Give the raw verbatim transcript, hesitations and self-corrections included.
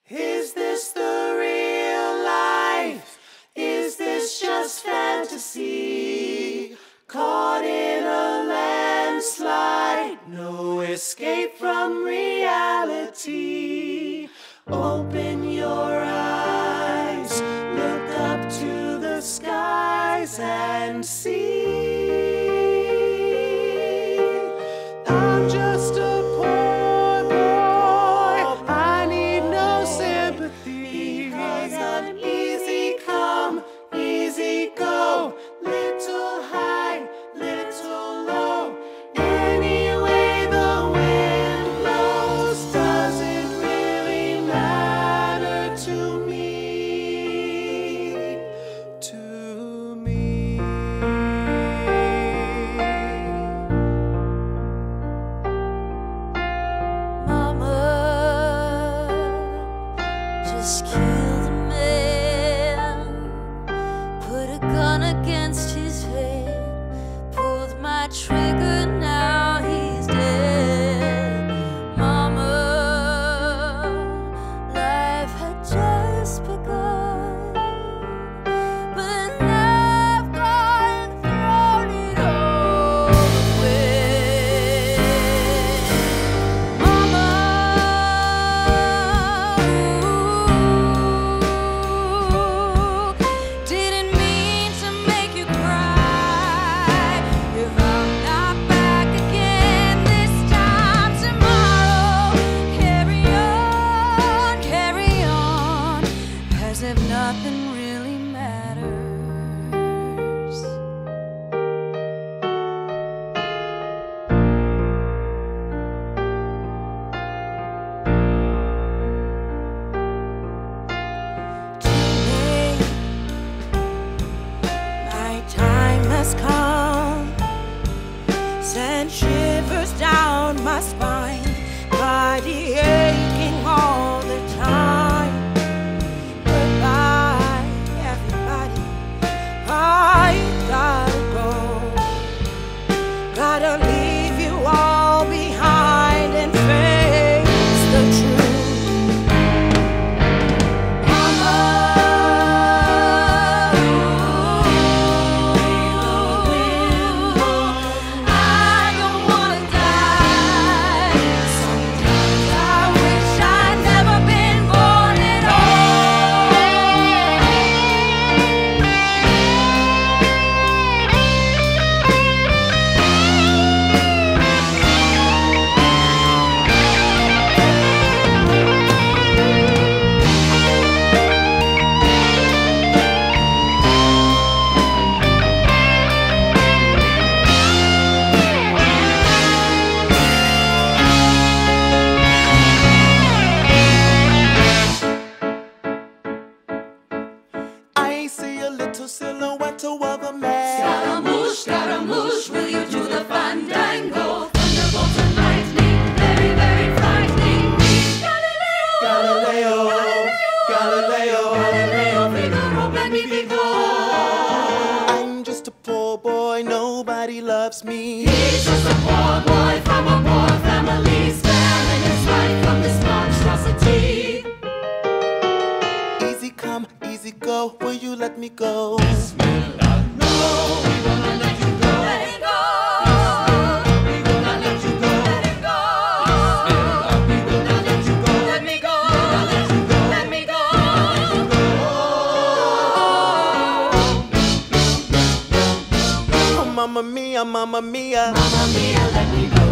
Is this the real life? Is this just fantasy? Caught in a landslide, no escape from reality. Open your eyes, look up to the skies and see. I'm just a poor boy, I need no sympathy. Because I'm easy come, easy go, little high, little low. Any way the wind blows doesn't really matter to me, to me. Mama just killed a man, put a gun against his head, pulled my trigger, now he's dead. Mama, life had just begun, but now I've gone and thrown it all away. Mama, ooh, didn't mean to make you cry. If I'm not back again this time tomorrow, carry on, carry on, as if nothing really matters. Today, my time has come, sent shivers down my spine, body aching all the time. Goodbye, everybody, I gotta go, gotta leave you all behind and face the truth. Mama, I don't wanna die. Sometimes I wish I'd never been born at I see a little silhouette of a man. Scaramouche, Scaramouche, will you do the fandango? Thunderbolts and lightning, very, very frightening me. Galileo, Galileo, Galileo, Galileo, Figaro, let me be gone. I'm just a poor boy, nobody loves me. He's just a poor boy from a poor family, sparing his life from this monstrosity. Easy come, easy go, will you let me go? Bismillah, no, we will not let you go. Let it go. Bismillah, we will not let you go. Let it go. Bismillah, we will not let you go. Let me go. We will not let you go. Let me go. Oh, mamma mia, mamma mia. Mamma mia, let me go.